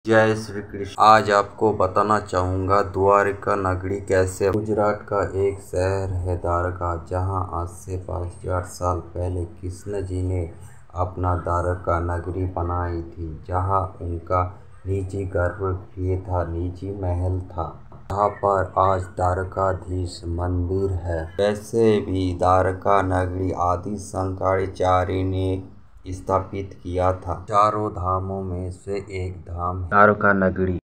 जय श्री कृष्ण। आज आपको बताना चाहूँगा द्वारका नगरी कैसे। गुजरात का एक शहर है द्वारका, जहाँ आज से 5000 साल पहले कृष्ण जी ने अपना द्वारका नगरी बनाई थी। जहाँ उनका निजी गर्भगृह था, निजी महल था। यहाँ पर आज द्वारकाधीश मंदिर है। वैसे भी द्वारका नगरी आदि शंकराचार्य ने स्थापित किया था। चारों धामों में से एक धाम द्वारका नगरी।